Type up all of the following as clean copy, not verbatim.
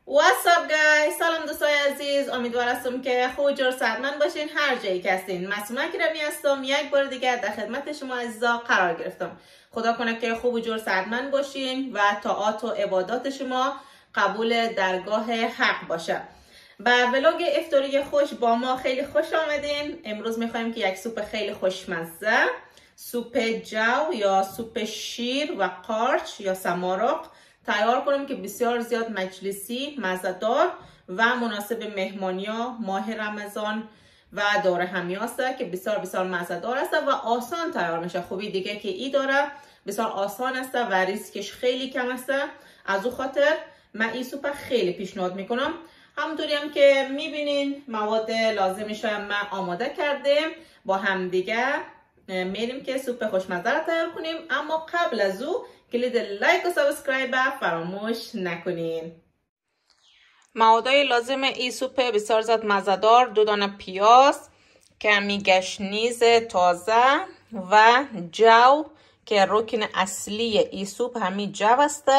What's up guys؟ سلام دوستای عزیز، امیدوارم که خوب و جور صحتمند باشین هر جایی که هستین. معصومه اکرمی هستم، یک بار دیگر در خدمت شما عزیزا قرار گرفتم. خدا کنه که خوب و جور صحتمند باشین و طاعات و عبادات شما قبول درگاه حق باشه. با ولاگ افطاری خوش با ما خیلی خوش آمدین. امروز میخوایم که یک سوپ خیلی خوشمزه، سوپ جو یا سوپ شیر و قارچ یا سمارق تیار کنیم که بسیار زیاد مجلسی، مزه‌دار و مناسب مهمانی‌ها ماه رمضان و دور همی است که بسیار مزه‌دار است و آسان تیار میشه. خوبی دیگه که ای داره بسیار آسان است و ریسکش خیلی کم است. از او خاطر من این سوپ خیلی پیشنهاد میکنم. همونطوری هم که میبینین مواد لازمش ما آماده کردیم، با هم دیگه میریم که سوپ خوشمزه را تیار کنیم. اما قبل از او کلید لایک و سابسکرایب فراموش نکنین. موادای لازم این سوپ بسیار زیاد مزه‌دار: 2 دانه پیاز، کمی گشنیز تازه و جو که رکن اصلی این سوپ همین جو است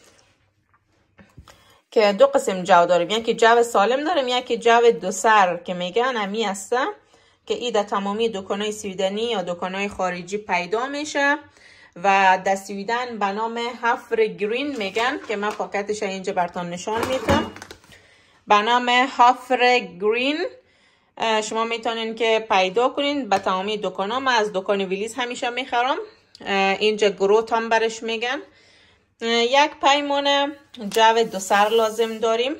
که 2 قسم جو داریم، یکی جو سالم داریم، یکی جو دو سر که میگن همی است که این در تمامی دکانهای سویدنی یا دکانهای خارجی پیدا میشه و در سویدن به نام هافر گرین میگن که من پاکتش اینجا براتون نشان میدم. به نام هافر گرین شما میتونین که پیدا کنین به تمامی دکان‌ها. من از دکان ویلیز همیشه میخرم. اینجا گروت هم برش میگن. 1 پیمانه جو دو سر لازم داریم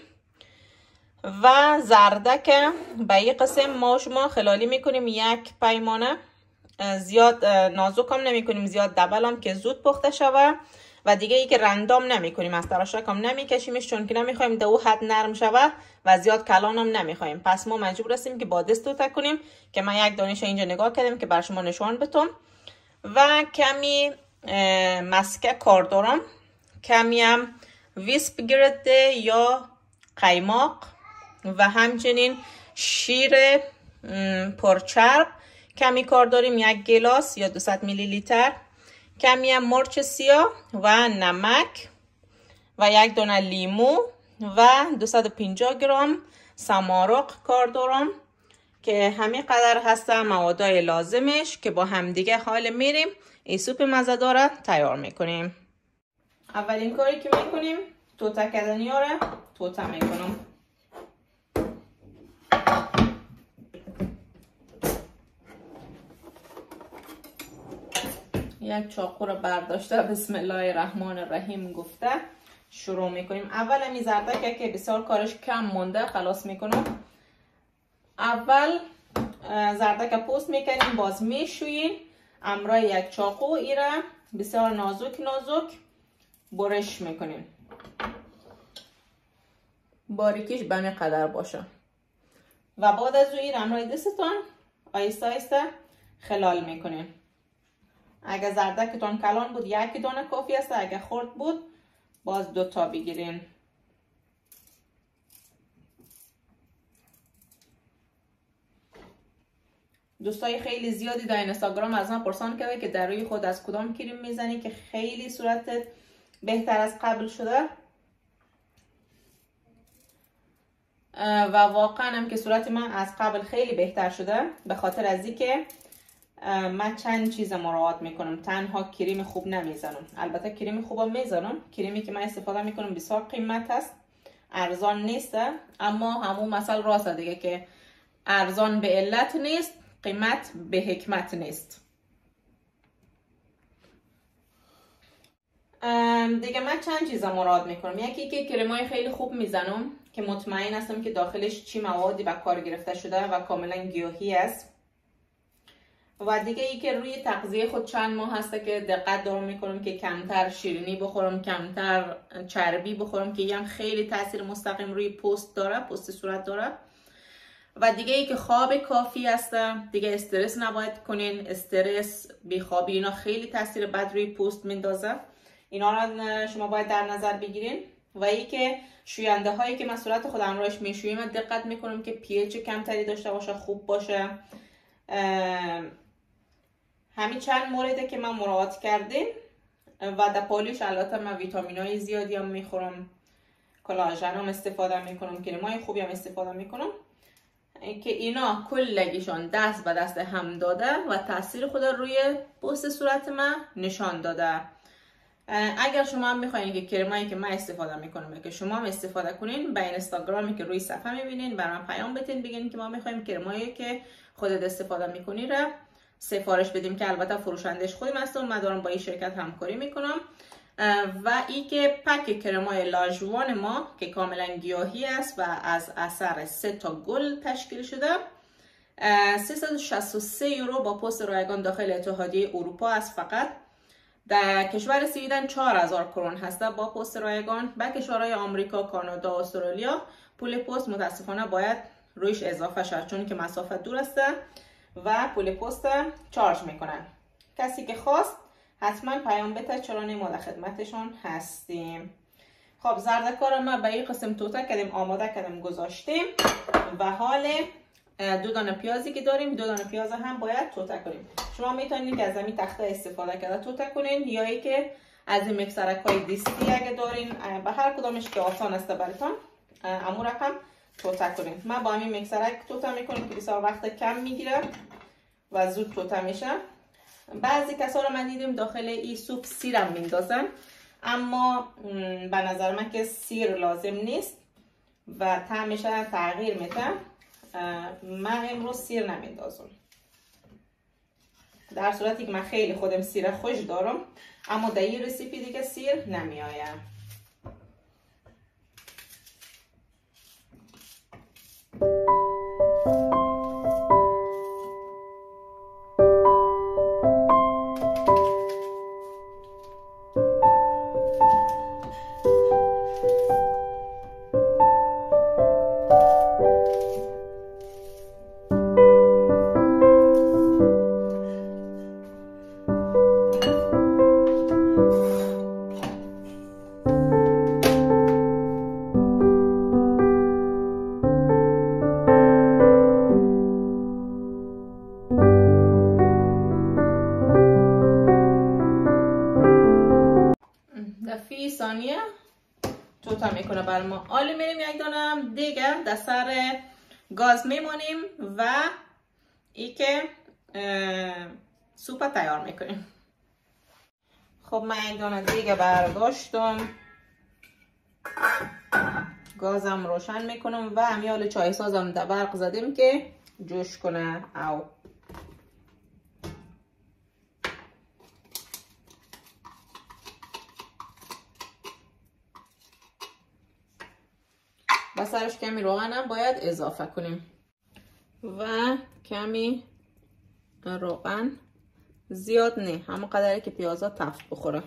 و زردک به این قسم ما شما خلالی میکنیم 1 پیمانه. زیاد نازک هم نمی کنیم، زیاد دبل هم که زود پخته شوه و دیگه ای که رندام نمی کنیم، از تراشک هم نمی کشیمش چون که نمیخوایم دو حد نرم شوه و زیاد کلان هم نمیخوایم. پس ما مجبور هستیم که با دست رو تکنیم که من 1 دانش اینجا نگاه کردم که بر شما نشان بتم. و کمی مسکه کار دارم، کمی هم ویسپ گرده یا قیماق و همچنین شیر پرچرب کمی کار داریم، 1 گلاس یا 200 میلی لیتر، کمی هم مرچ سیاه و نمک و 1 دانه لیمو و 250 گرم سمارق کار دارم که همین قدر هست موادای لازمش که با همدیگه حال میریم این سوپ مزه‌دار را تیار میکنیم. اولین کاری که میکنیم توته کردنی ها را توته میکنم. یک چاقو رو برداشته بسم الله الرحمن الرحیم گفته شروع میکنیم. اول همی زردک که بسیار کارش کم مونده خلاص میکنم. اول زردک پوست میکنیم، باز میشوییم امرای 1 چاقو ایره بسیار نازک برش میکنیم. باریکیش به همین قدر باشه و بعد از او ایره امرای دستتان آیسته خلال میکنیم. اگر زردکتون کلان بود 1 دانه کافی است، اگر خرد بود باز 2 تا بگیرین. دوستای خیلی زیادی در اینستاگرام از من پرسان کرده که در روی خود از کدام کریم میزنی که خیلی صورتت بهتر از قبل شده و واقعا هم که صورت من از قبل خیلی بهتر شده، به خاطر از اینکه من چند چیز مراعات میکنم. تنها کریم خوب نمیزنم، البته کریم خوبم میزنم. کریمی که من استفاده میکنم بسیار قیمت است، ارزان نیست، اما همون مثل راست دیگه که ارزان به علت نیست، قیمت به حکمت نیست. دیگه من چند چیز مراعات میکنم. یکی که کریمای خیلی خوب میزنم که مطمئن هستم که داخلش چی موادی به کار گرفته شده و کاملا گیاهی است. و دیگه ای که روی تغذیه خود چند ماه هسته که دقت دارم میکنم که کمتر شیرینی بخورم، کمتر چربی بخورم که هم خیلی تاثیر مستقیم روی پوست داره، پوست صورت داره. و دیگه ای که خواب کافی هسته، دیگه استرس نباید کنین. استرس، بیخوابی اینا خیلی تاثیر بد روی پوست میندازه، اینا را شما باید در نظر بگیرین. و ای که شوینده هایی که من صورت خود همراهش میشویم دقت میکنم که پی اچ کمتری داشته باشه، خوب باشه. همین چند مورده که من مراعات کردیم. و در پالیش البته من ویتامین های زیادی هم میخورم، کلاژن هم استفاده میکنم، کرمای خوبی هم استفاده میکنم که اینا کلگیشان دست به دست هم داده و تاثیر خود روی پوست صورت من نشان داده. اگر شما هم میخواین که کرمایی که من استفاده میکنم که شما هم استفاده کنین، به اینستاگرامی که روی صفحه میبینین برام پیام بدین، بگین که ما میخوایم کرمایی که خودت استفاده میکنی را سفارش بدیم، که البته فروشندش خودم هستم، من دارم با این شرکت همکاری میکنم. و این که پک کرمای لاژوان ما که کاملا گیاهی است و از اثر 3 تا گل تشکیل شده 363 یورو با پست رایگان داخل اتحادیه اروپا است. فقط در کشور سویدن 4000 کرون هسته با پست رایگان. به کشورهای آمریکا، کانادا، استرالیا پول پست متاسفانه باید رویش اضافه شد چون که مسافت دور است و پول پست چارج میکنن. کسی که خواست حتما پیام بده، چرا ما در خدمتشون هستیم. خب زردکار ما به این قسم توته کردیم، آماده کردیم گذاشتیم و حال 2 دانه پیازی که داریم، 2 دانه پیاز هم باید توته کنیم. شما میتونید که از این تخته استفاده کرده توته کنین یا ای که از این میکسرک های دیستی اگه دارین، به هر کدامش که آسان است براتون امو رقم توته کنین. من با همین میکسرک توته میکنم که بسیار وقت کم میگیره و زود توته میشه. بعضی کسا رو من دیدم داخل این سوپ سیرم میندازن، اما به نظر من که سیر لازم نیست و طعمش تغییر میده. من امروز سیر نمیندازم، در صورتی که من خیلی خودم سیر خوش دارم، اما در این رسیپی دیگه سیر نمیآید. ثانیه توتا میکنه بر ما. حالا میریم یک دانه دیگه در سر گاز میمونیم و ای که سوپ تیار میکنیم. خب من یک دانه دیگه برداشتم، گازم روشن میکنم و همیال چای سازم در برق زدیم که جوش کنه. او و سرش کمی روغن هم باید اضافه کنیم و کمی روغن، زیاد نه، همون قدری که پیازا تفت بخوره.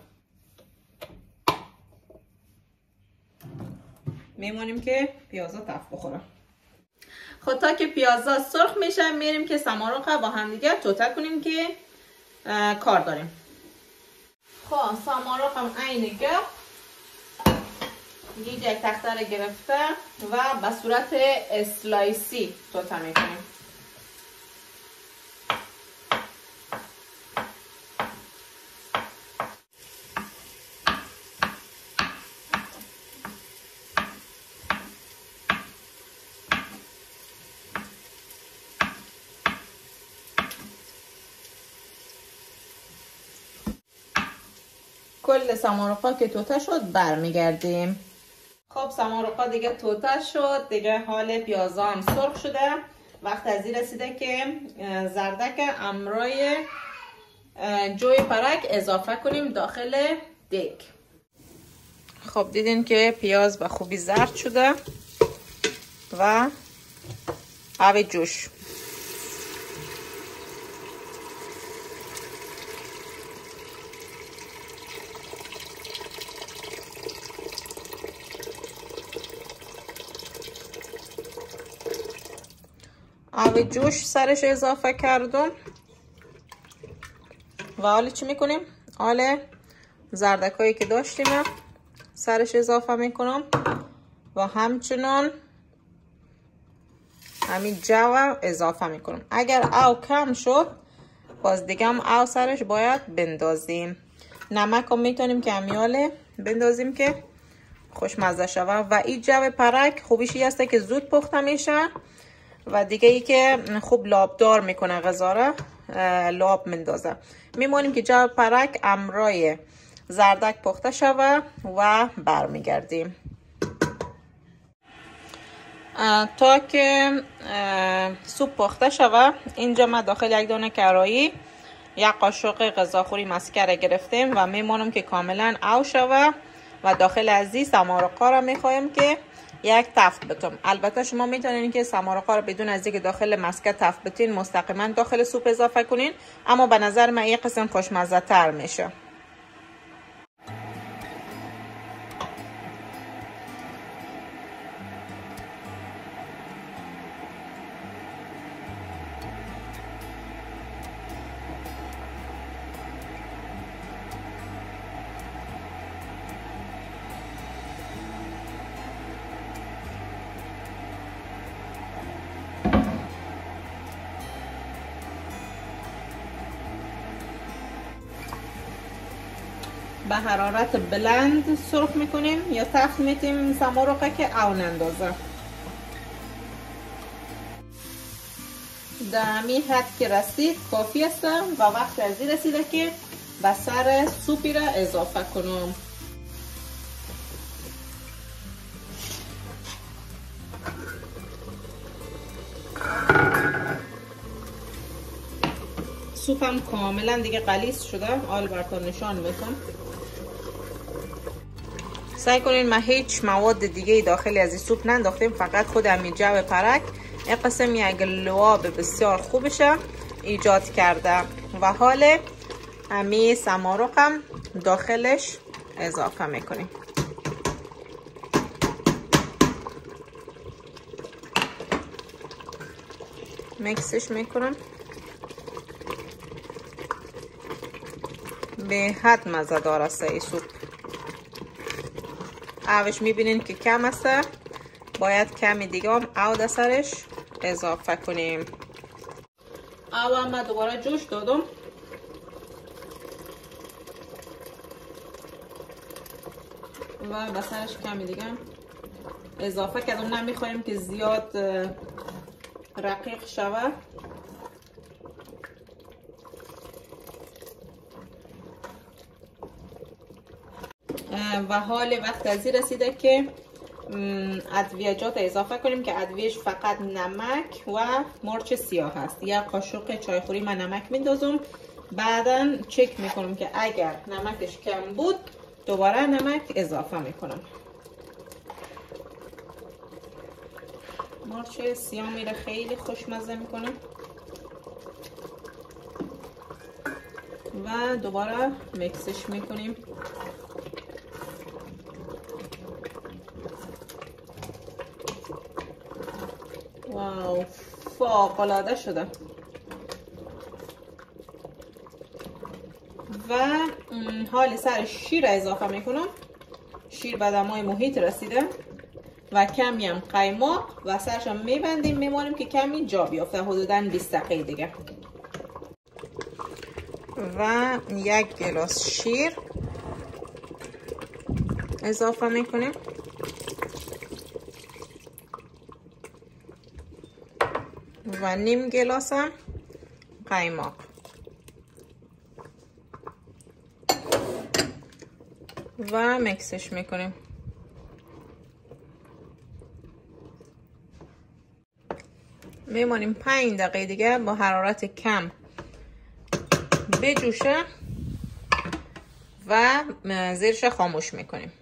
میمونیم که پیازا تفت بخوره. خب تا که پیازا سرخ میشه میریم که سمارق با هم دیگه توته کنیم که کار داریم. خب سمارق هم عینه یک تخته رو گرفته و به صورت اسلایسی توته میکنیم. کل سمارقا که توته شد برمیگردیم. خب سمارقا دیگه توته شد، دیگه حال پیازا هم سرخ شده. وقت از این رسیده که زردک امرای جوی پرک اضافه کنیم داخل دیگ. خب دیدین که پیاز به خوبی زرد شده و آب جوش. آب جوش سرش اضافه کردم و حالا چی میکنیم؟ حالا زردکایی که داشتیم سرش اضافه میکنم و همچنان همین جو اضافه میکنم. اگر او کم شد باز دیگه هم او سرش باید بندازیم. نمک هم میتونیم که همیاله بندازیم که خوشمزه شوه. و این جو پرک خوبیشی هسته که زود پخته میشه و دیگه ای که خوب لابدار میکنه غذا را، لاب مندازه. میمونیم که جو پرک امرای زردک پخته شوه و برمیگردیم. تا که سوپ پخته شوه، اینجا ما داخل یک دانه کرایی یک قاشق غذاخوری مسکره گرفتیم و میمونم که کاملا او شوه و داخل از این سمارقا را میخوایم که یک تفت بتم. البته شما میتونین که سمارقا را بدون از اینکه داخل مسکه تفت بتین مستقیما داخل سوپ اضافه کنین، اما به نظر من این قسم خوشمزه تر میشه. به حرارت بلند سرخ میکنیم یا تفت میتیم سمارقه که او نندازه. در همین حد که رسید کافی است و وقت از این رسیده که به سر سوپی را اضافه کنم. سوپم کاملا دیگه غلیظ شده، حال براتون نشان میدم. سعی کنین ما هیچ مواد دیگه داخل از این سوپ ننداختیم، فقط خود همین جو پرک این قسم یک لعاب بسیار خوبشه ایجاد کرده و حال همین سمارقم داخلش اضافه میکنیم. میکسش میکنم. به حد مزه دار است این سوپ. اوش میبینین که کم است، باید کمی دیگه هم او در سرش اضافه کنیم. او هم دوباره جوش دادم و به سرش کمی دیگه اضافه کردم. نمیخوایم که زیاد رقیق شود. و حال وقت از این رسیده که ادویجات اضافه کنیم که ادویش فقط نمک و مرچ سیاه هست. یک قاشق چایخوری من نمک میندازم، بعدا چک میکنم که اگر نمکش کم بود دوباره نمک اضافه میکنم. مرچ سیاه میره خیلی خوشمزه میکنه و دوباره میکسش میکنیم. واو، فوق‌العاده شده. و حال سر شیر اضافه میکنم. شیر به دمای محیط رسیده و کمی هم قیماق و سرش هم میبندیم، میمانیم که کمی جا بیافته، حدوداً 20 دقیقه دیگه. و یک گلاس شیر اضافه میکنیم و نیم گلاس هم قیماق و میکسش میکنیم. میمانیم 5 دقیقه دیگه با حرارت کم بجوشه و زیرش خاموش میکنیم.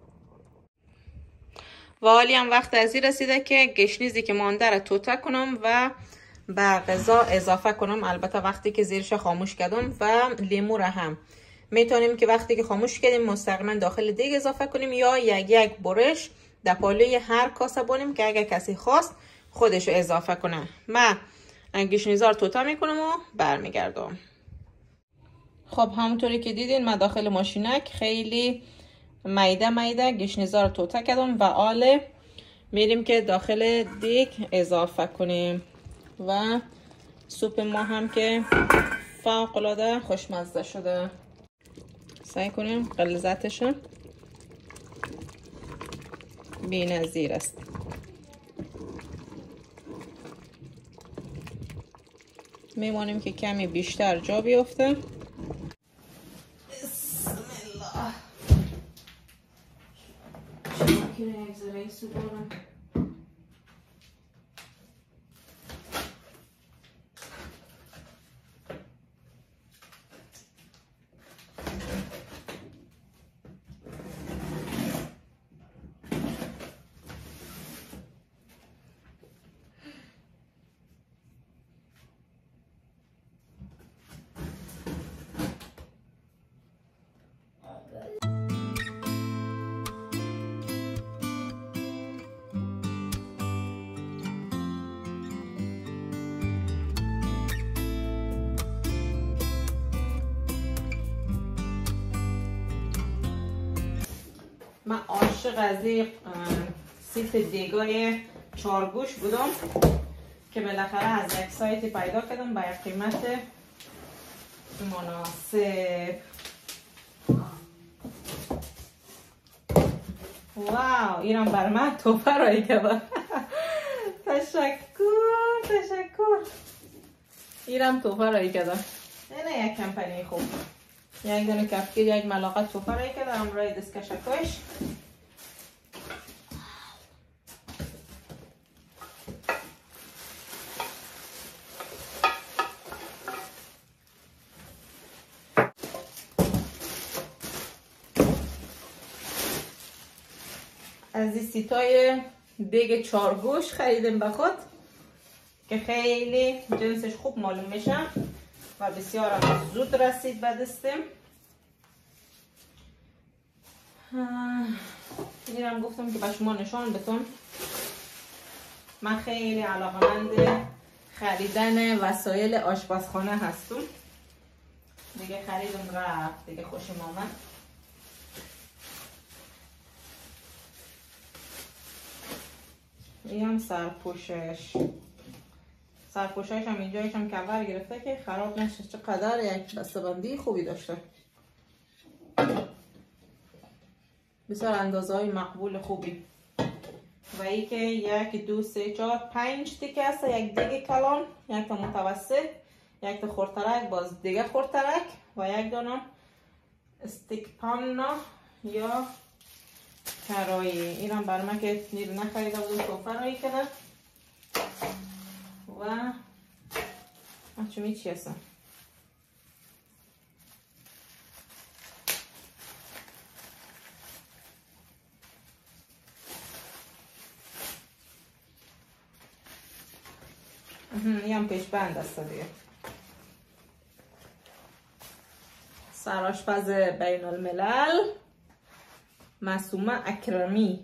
و حالی هم وقت از این رسیده که گشنیزی که مانده را توته کنم و به غذا اضافه کنم. البته وقتی که زیرش خاموش کردم. و لیمو را هم میتونیم که وقتی که خاموش کردیم مستقیما داخل دیگ اضافه کنیم یا یک برش در پالوی هر کاسه بونیم که اگر کسی خواست خودش اضافه کنه. من گشنیزا رو توته میکنم و برمیگردم. خب همونطوری که دیدین من داخل ماشینک خیلی میده گشنیزا رو توته کردم و حالا میریم که داخل دیگ اضافه کنیم. و سوپ ما هم که فوق العاده خوشمزه شده. سعی کنیم غلظتش بی‌نظیر است. میمونیم که کمی بیشتر جا بیفته. بسم الله. که یک ذره سو برم. من عاشق از این سیت دیگای چارگوش بودم که بالاخره از یک سایتی پیدا کردم با یک قیمت مناسب. واو، اینم بر من توفه رایی کرده. تشکر. اینم توفه رایی کرده. نه یک کمپانی خوب. یک دونه کفگیر، یک ملاقه توفه رایی کرده همراه دستکشکش. از این سیتای دیگه چارگوش خریدیم به خود که خیلی جنسش خوب معلوم میشه و بسیار زود رسید به دستم. اینم گفتم که به شما نشان بدم. من خیلی علاقه‌مند خریدن وسایل آشپزخانه هستم. دیگه خریدم رفت، دیگه خوشم آمد. این هم سرپوشش هم اینجایش هم کور گرفته که خراب نشه. چقدر یک بسته‌بندی خوبی داشته. بسیار اندازه های مقبول خوبی. و ای که 1 2 3 4 5 تیکه است. یک دیگه کلان، یک تا متوسط، یک تا خردترک، باز دیگه خردترک و یک دانه استیک پانا یا کرایی. اینم بر من که نیرو نخریده بودم توفه رایی کنه. و چمی چی هستم یه هم پیش بند است دیگه. سرآشپز بین الملل معصومه اکرمی.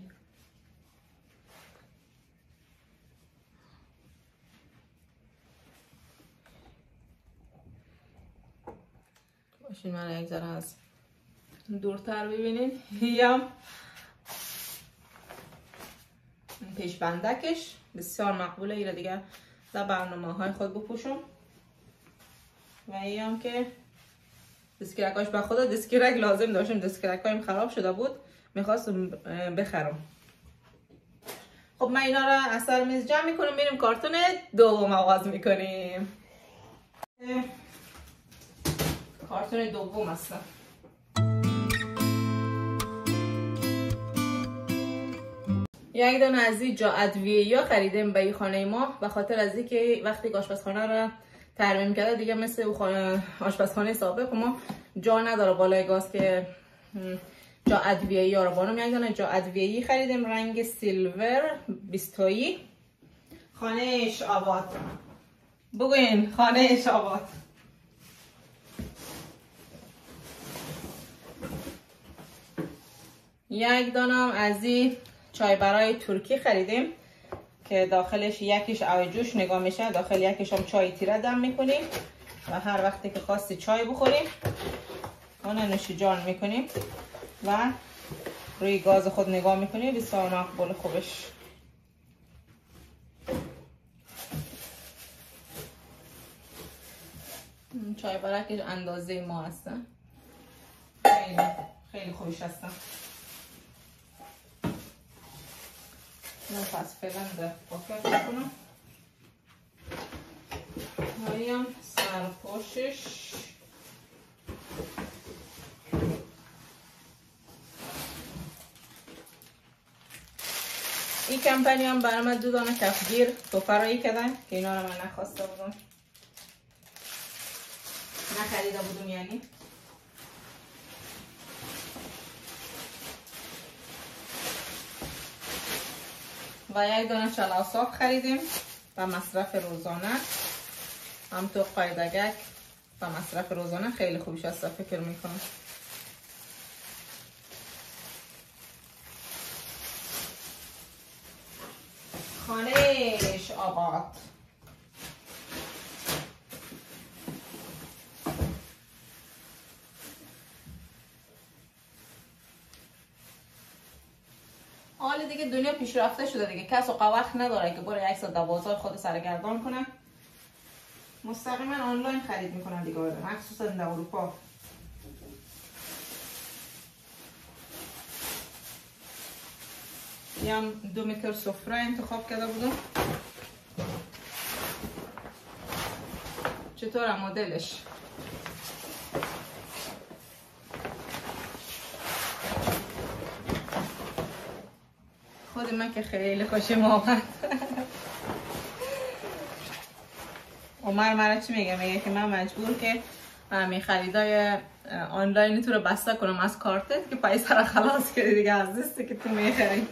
باشین من یک ذره از دورتر ببینید. یا پیش بندکش بسیار مقبوله. ایره دیگه در برنامه های خود بپوشم. و این هم که دستگیرکاش به خدا دستگیرک لازم داشتم. دستگیرکایم خراب شده بود، میخواستم بخرم. خب من اینا را از سر میز جمع میکنم، میریم کارتون دوم آغاز میکنیم. کارتون دوم است. یک دونه از این جا ادویه‌ای خریدیم به خانه ما به خاطر از اینکه وقتی آشپزخانه را ترمیم کرده دیگه مثل آشپزخانه سابق ما جا نداره بالای گاز که جا ادویه‌ای رو بانم. یک دونه جا ادویه‌ای خریدیم رنگ سیلور 20 تایی. خانهش آباد. بگوین خانهش آباد. یک دانم از این چای برای ترکی خریدیم که داخلش یکیش آب جوش نگاه میشه، داخل یکیش هم چای تیره دم میکنیم و هر وقتی که خواستی چای بخوریم اون نوشیجان میکنیم و روی گاز خود نگاه میکنیم. بسیار مقبول خوبش. چای برای که اندازه ما هستن، خیلی خوبش هستن. من پس فعلا در پاکت میکنم. هایم سرپوشش این کمپانی هم برای من 2 دانه کفگیر توفرایی کردن که اینا رو من نخواسته بودم، نخریده بودم یعنی. و 1 دانه چلاساف خریدیم و مصرف روزانه، همطور قایدگک و مصرف روزانه خیلی خوبش است فکر میکنم. خانهش آباد. حالا دیگه دنیا پیشرفته شده دیگه، کس وقت نداره که بره 112 خود سرگردان کنه، مستقیما آنلاین خرید میکنن دیگه، مخصوصا در اروپا. یا 2 متر سفره انتخاب کرده بودم. چطوره مدلش؟ خود من که خیلی خوشم آمد. عمر مرا چی میگه؟ میگه که من مجبور که همین خریدای آنلاین تو رو بسته کنم از کارتت که پیسه را خلاص کردی دیگه از دستی که تو میخری.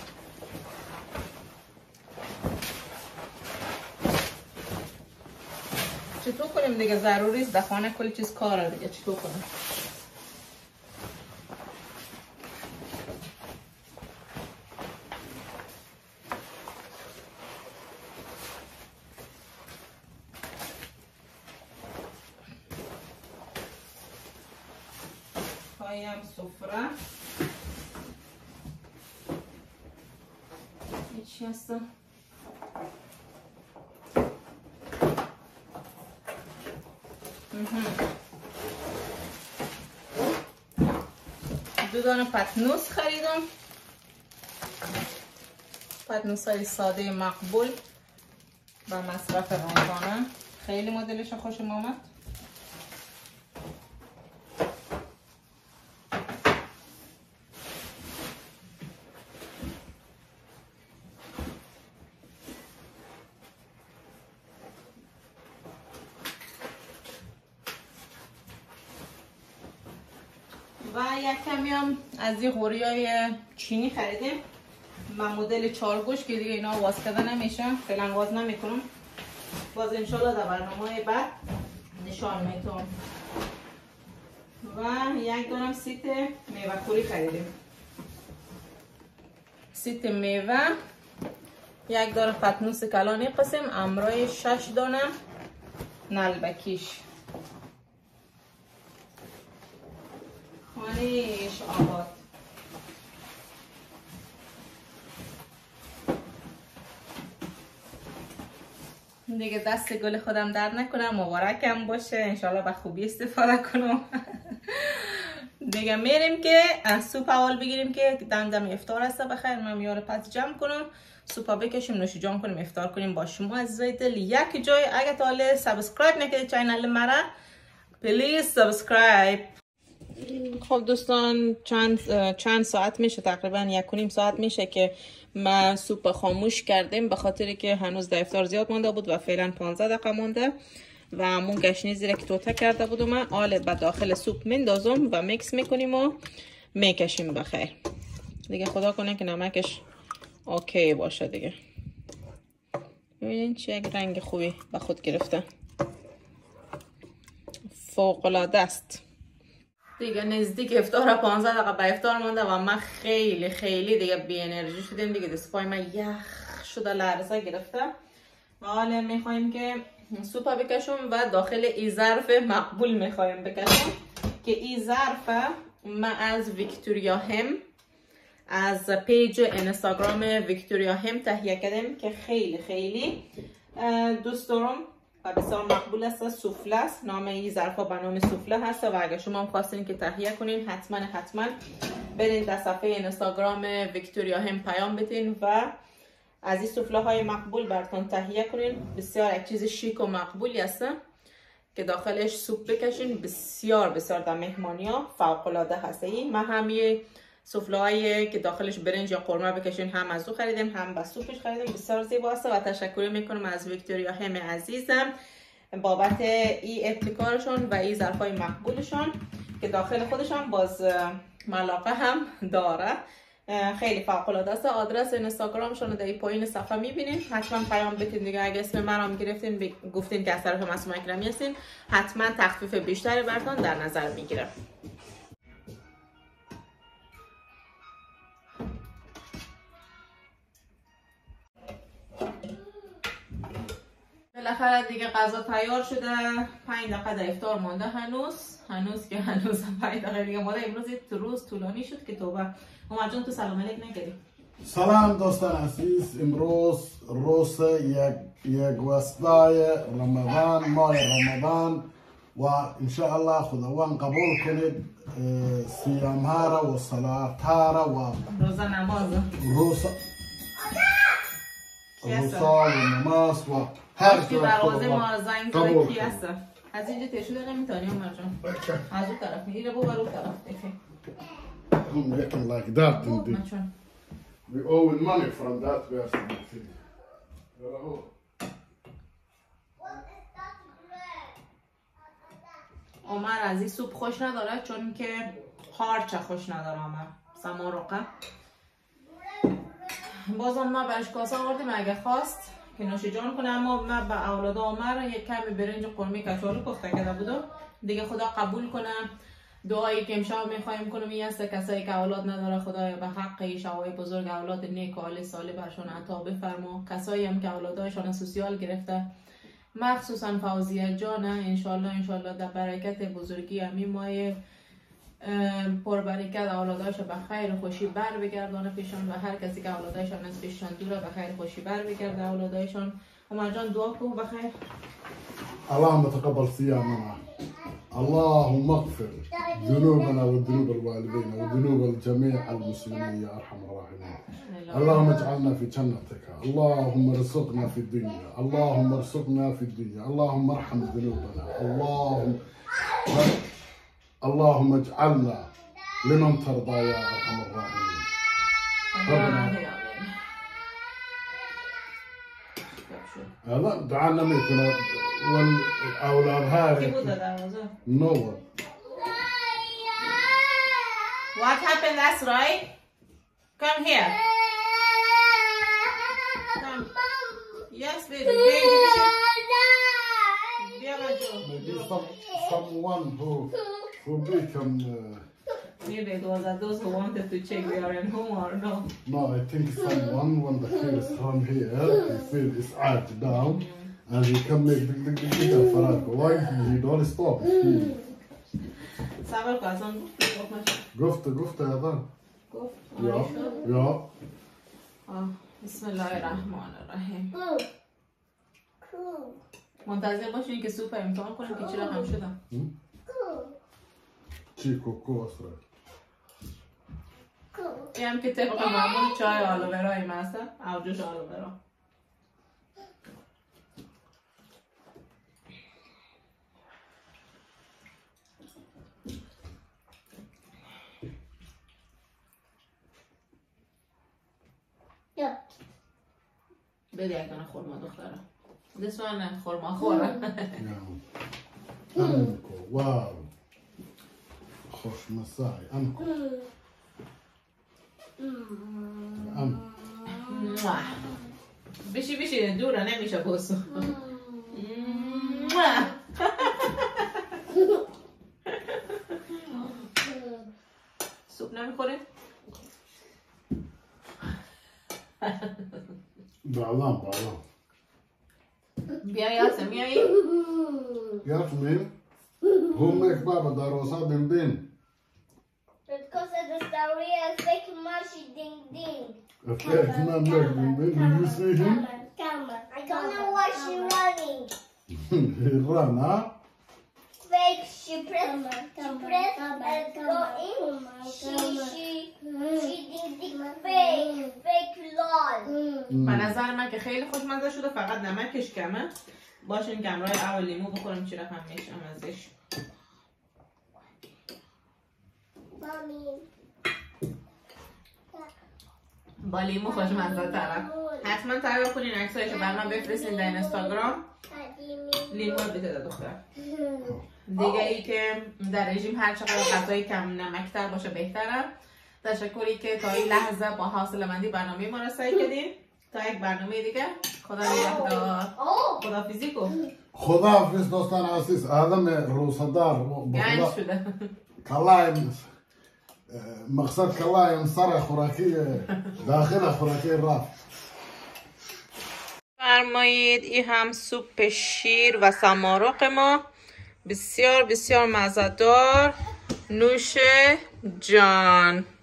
چطور کنیم دیگه؟ ضروری است در خانه کلی چیز کاره دیگه، چطور کنیم؟ پایم سفره چی هستم؟ دو دانه پتنوس خریدم، پتنوس های ساده مقبول و مصرف روزانه، خیلی مدلش خوشم آمد. و یک کمی هم از این غوری های چینی خریدیم من مدل 4 گوش که دیگه اینا واز کرده نمیشه، فعلا واز نمیکنم، باز انشالله در برنامه بعد نشان میتونم. و 1 دانم سیت میوه کوری خریدیم، سیت میوه، 1 دانه پتنوس کلانی قسم امرای 6 دانه نلبکیش. خانهش آباد. دیگه دست گل خودم درد نکنم، مبارکم باشه، انشالله به خوبی استفاده کنم. دیگه میریم که از سوپ اول بگیریم که دم افطار هسته بخیر. من میاره پس جمع کنم، سوپا بکشیم، نوش جان کنیم، افطار کنیم با شما عزیزای دل. یک جای اگه تا حالا سابسکرایب نکردید چینل مرا، پلیز سابسکرایب. خب دوستان چند ساعت میشه، تقریبا 1.5 ساعت میشه که ما سوپ خاموش کردیم، به خاطر که هنوز در افطار زیاد مونده بود و فعلا 15 دقیقه مونده و همون گشنیزی را که توته کرده بودم آل به داخل سوپ میندازم و میکس میکنیم و میکشیم بخیر دیگه. خدا کنه که نمکش اوکی باشه دیگه. ببینین چه یک رنگ خوبی به خود گرفته، فوق العاده است دیگه. نزدیک افطار 15 دقیقه به افطار مونده و من خیلی دیگه بی انرژی شدیم دیگه، دست پای من یخ شده، لرزه گرفته و حالا میخوایم که سوپا بکشم و داخل این ظرف مقبول میخوایم بکشم که این ظرف من از ویکتوریا هم، از پیج اینستاگرام ویکتوریا هم تهیه کردم که خیلی دوست دارم و بسیار مقبول است. سوفله است، نام این ظرفا به نام سوفله هست و اگر شما هم خواستین که تهیه کنین حتما برین در صفحه اینستاگرام ویکتوریا هم پیام بدین و از این سفله های مقبول براتون تهیه کنین. بسیار یک چیز شیک و مقبولی هست که داخلش سوپ بکشین. بسیار بسیار در مهمانی ها فوق العاده هست. این من هم یه سفله هایی که داخلش برنج یا قرمه بکشین هم از او خریدیم هم با سوپش خریدیم. بسیار زیبا است و تشکر میکنم از ویکتوریا هم عزیزم بابت این ابتکارشون و این ظرفای مقبولشون که داخل خودشون باز ملاقه هم داره. خیلی فوق العاده است. آدرس اینستاگرامشون رو در پایین صفحه میبینید. حتما پیام بدین دیگه. اگه اسم من رو گرفتین گفتین که از طرف معصومه اکرمی هستین، حتما تخفیف بیشتری براتون در نظر میگیرم. بالاخره دیگه غذا تیار شده. 5 دقیقه در افطار مونده. هنوز که 5 دقیقه دیگه مونده. امروز روز طولانی شد که توبه. عمر جان تو سلام علیک نکردی؟ سلام دوستان عزیز. امروز روز یک وسطای رمضان، ماه رمضان و ان شاء الله خداوند قبول کنید صیام ها را و صلات ها را و روزه نماز و نماز و هر که دروازه ما زنگ زده کی هست؟ از اینجا تشوده نمیتونی عمر جان. از اون طرف میگیره بو بر اون طرف دیگه. هم getting like that indeed. We owe money from that person. عمر از این سوپ خوش نداره چون که هارچه خوش نداره. عمر سمارقه بازم ما برش کاسه آوردیم اگه خواست که نوش جان کنه. اما من به اولاد عمر یک کمی برنج قرمه کچالو کوفته کرده بودم دیگه. خدا قبول کنه. دعایی که امشب میخوایم کنم این است کسایی که اولاد نداره خدایا به حق شوای بزرگ اولاد نیک و عالی صالح برشون عطا بفرما. کسایی هم که اولادایشان سوسیال گرفته مخصوصا فوزیه جان انشالله در برکت بزرگی همین ماه پربرکت اولادایش به خیر خوشی بر بگردانه پیشان و هر کسی که اولادایشان از پیششان دوره به خیر خوشی بر بگرده اولادایشان. عمر جان دعا کن بخیر. اللهم تقبل صيامنا، اللهم اغفر ذنوبنا وذنوب الوالدين وذنوب جميع المسلمين يا ارحم الراحمين. اللهم اجعلنا في جنتك، اللهم ارزقنا في الدنيا، اللهم ارزقنا في الدنيا، اللهم ارحم ذنوبنا، اللهم اجعلنا لمن ترضى يا ارحم الراحمين. ربنا لا دعانا ميتنا والأولاد هاي no one. What happened last right? Come here. Come. Yes, baby. Maybe someone who become maybe it was those who wanted to check we are in home or no. No, I think someone when the kids from here he feel his arch down and he can make the فرق. Why he don't stop? صبر کن گفته يا ضن. یا بسم الله الرحمن الرحیم. منتظر باشین که سوپ امتحان کنیم که چرا هم شدم. چی کوکو اسره. این هم که طبق معمول چای آلوورای ماسه او جوش آلوورا. بده یک دانه خورما دختره. This one خورما خوره. انکو واو. خوش مسای انکو. بشی دوره نمیشه بوسو. سوپ نمیخوره؟ بعلام بیا یاسم میایی؟ یاسمین هم یک بابا دروسا بین Because of the story of fake mushy ding ding. A fake man like been. Did you see him? Come on. I don't know why she's running. He ran, huh? Fake She pressed and go in. She did fake lol. به نظر من که خیلی خوشمزه شده، فقط نمکش کمه. باشین کمرای اول لیمو بخورم چی رقم میشه ازش. با لیمو خوشمزه تره. حتما تایید کنین، عکسایشو بر من بفرستین در اینستاگرام. لیمو بده دختر. دیگه ای که در رژیم هر چقدر غذای کم نمکتر باشه بهتره. تشکری که تا این لحظه با حوصله‌مندی برنامه ما را سعی کردین. تا یک برنامه دیگه، خدا نگهدار. خداحافظی کن. خداحافظ دوستان عزیز. آدم روزدار گنج شده. کلایم مقصد کلایم سر خوراکی داخل خوراکی رفت. فرمایید این هم سوپ شیر و سمارق ما، بسیار بسیار مزه‌دار. نوش جان.